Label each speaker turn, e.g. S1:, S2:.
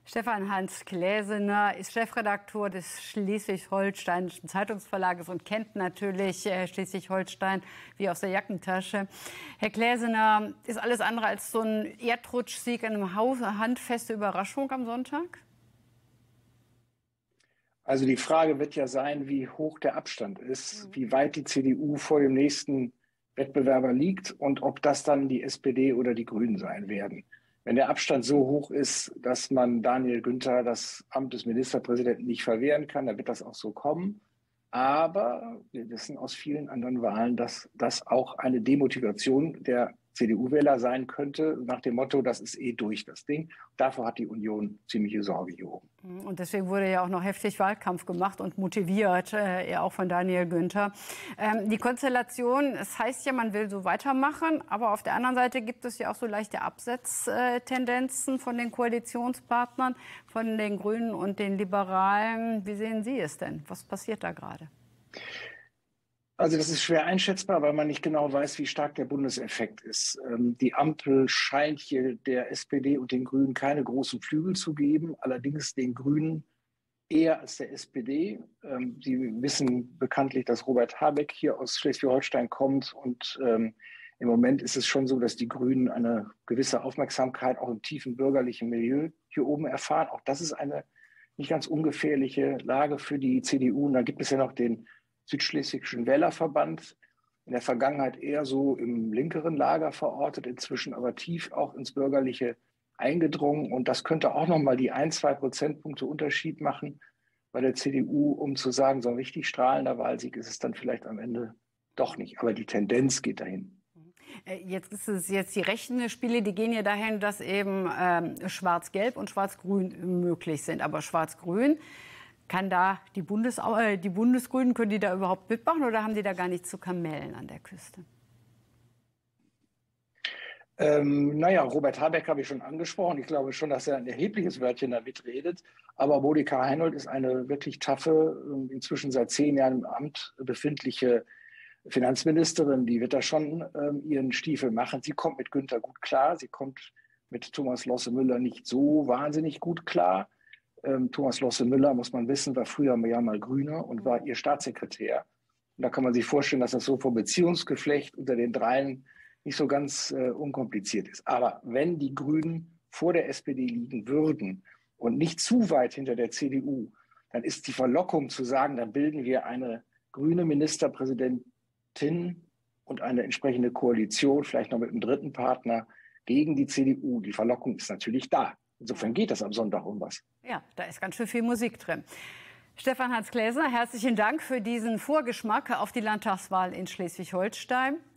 S1: Stefan Hans Gläsener ist Chefredakteur des Schleswig-Holsteinischen Zeitungsverlages und kennt natürlich Schleswig-Holstein wie aus der Jackentasche. Herr Gläsener, ist alles andere als so ein Erdrutschsieg eine handfeste Überraschung am Sonntag?
S2: Also die Frage wird ja sein, wie hoch der Abstand ist, wie weit die CDU vor dem nächsten Wettbewerber liegt und ob das dann die SPD oder die Grünen sein werden. Wenn der Abstand so hoch ist, dass man Daniel Günther das Amt des Ministerpräsidenten nicht verwehren kann, dann wird das auch so kommen. Aber wir wissen aus vielen anderen Wahlen, dass das auch eine Demotivation der CDU-Wähler sein könnte, nach dem Motto, das ist eh durch, das Ding. Davor hat die Union ziemliche Sorge hier oben.
S1: Und deswegen wurde ja auch noch heftig Wahlkampf gemacht und motiviert, auch von Daniel Günther. Die Konstellation, es heißt ja, man will so weitermachen, aber auf der anderen Seite gibt es ja auch so leichte Absetztendenzen von den Koalitionspartnern, von den Grünen und den Liberalen. Wie sehen Sie es denn? Was passiert da gerade?
S2: Also das ist schwer einschätzbar, weil man nicht genau weiß, wie stark der Bundeseffekt ist. Die Ampel scheint hier der SPD und den Grünen keine großen Flügel zu geben, allerdings den Grünen eher als der SPD. Sie wissen bekanntlich, dass Robert Habeck hier aus Schleswig-Holstein kommt und im Moment ist es schon so, dass die Grünen eine gewisse Aufmerksamkeit auch im tiefen bürgerlichen Milieu hier oben erfahren. Auch das ist eine nicht ganz ungefährliche Lage für die CDU. Und dann gibt es ja noch den Südschleswigschen Wählerverband, in der Vergangenheit eher so im linkeren Lager verortet, inzwischen aber tief auch ins Bürgerliche eingedrungen. Und das könnte auch nochmal die 1-2 Prozentpunkte Unterschied machen bei der CDU, um zu sagen, so ein richtig strahlender Wahlsieg ist es dann vielleicht am Ende doch nicht. Aber die Tendenz geht dahin.
S1: Jetzt die rechten Spiele, die gehen ja dahin, dass eben Schwarz-Gelb und Schwarz-Grün möglich sind. Aber Schwarz-Grün, kann da die Bundesgrünen, können die da überhaupt mitmachen oder haben die da gar nichts zu kamellen an der Küste?
S2: Robert Habeck habe ich schon angesprochen. Ich glaube schon, dass er ein erhebliches Wörtchen da mitredet. Aber Monika Heinold ist eine wirklich taffe, inzwischen seit 10 Jahren im Amt befindliche Finanzministerin. Die wird da schon ihren Stiefel machen. Sie kommt mit Günther gut klar. Sie kommt mit Thomas Losse-Müller nicht so wahnsinnig gut klar. Thomas Losse-Müller, muss man wissen, war früher ja mal Grüner und war ihr Staatssekretär. Und da kann man sich vorstellen, dass das so vom Beziehungsgeflecht unter den dreien nicht so ganz unkompliziert ist. Aber wenn die Grünen vor der SPD liegen würden und nicht zu weit hinter der CDU, dann ist die Verlockung zu sagen, dann bilden wir eine grüne Ministerpräsidentin und eine entsprechende Koalition, vielleicht noch mit einem dritten Partner, gegen die CDU. Die Verlockung ist natürlich da. Insofern geht das am Sonntag um was.
S1: Ja, da ist ganz schön viel Musik drin. Stefan Hans Gläsener, herzlichen Dank für diesen Vorgeschmack auf die Landtagswahl in Schleswig-Holstein.